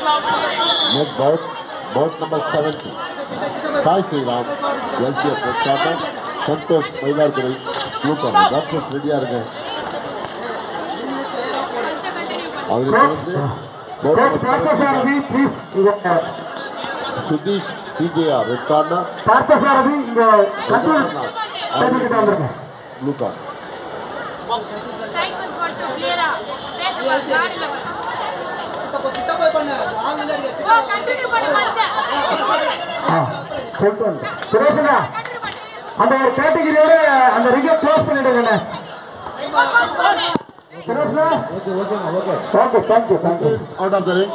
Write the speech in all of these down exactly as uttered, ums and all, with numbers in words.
Next bout, bout number seventy. Sai Sriram, L P F red corner, Santosh Mailarkuri, blue corner. That's just ready again. Parthasarathi, please. Sudish T J R, red corner. Parthasarathi, control. Blue corner. சுரேஷனா அந்த ஒரு கேட்டகரியோட அந்த ரிங்க close பண்ணிடுங்க சுரேஷனா okay okay okay okay thank you thank you out of the ring.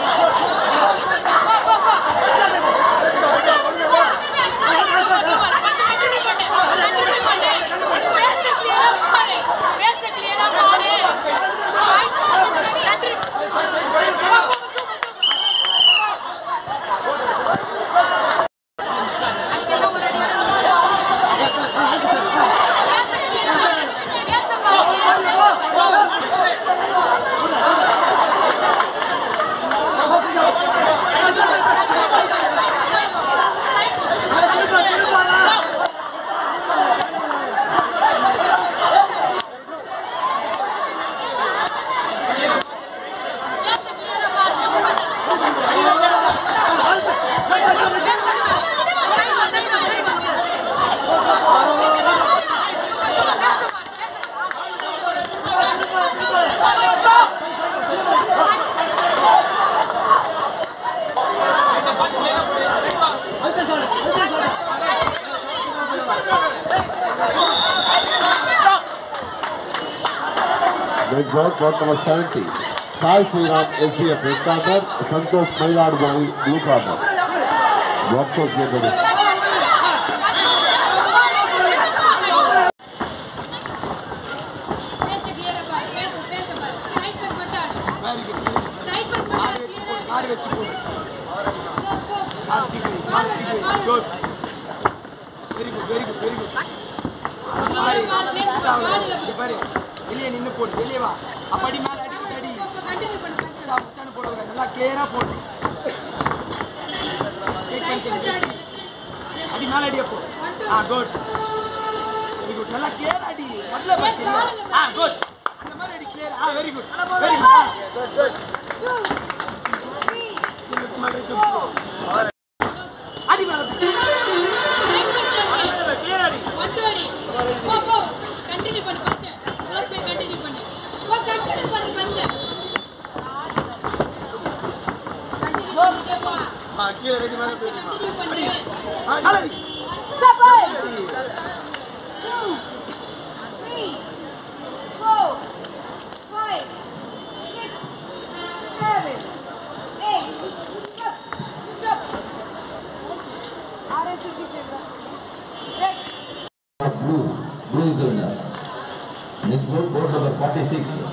Next bout, bout number seventy. Sai Sriram, S B F red corner, Santosh Mailarkuri, blue corner. Box was given. Good. Very good, very good, very good. வெளியே நின்னு போடு வெளியே வா அப்படி மேல அடி அடி continue பண்ணு மச்சான் போடுங்க நல்லா கிளியரா போடு செக் பண்ணி செக் அடி மேல அடி அப்போ ஆ குட் வெரி குட் நல்லா கிளியரா அடி முதல்ல பஸ் ஆ குட் அந்த மாதிரி அடி கிளியர் ஆ very good very good good good two three அடி மேல கிளியர் அடி one two அடி போ போ கண்டினியூ பண்ணு மச்சான் कंटिन्यू பண்ணு वो कंटिन्यू பண்ணு பஞ்ச कंटिन्यू பண்ணு போ हां கீழ ரெடி மேல कंटिन्यू பண்ணு ஹaladi stop two three four five six seven eight stop R S C favourite blue blue is the winner. Next bout, bout number forty-six.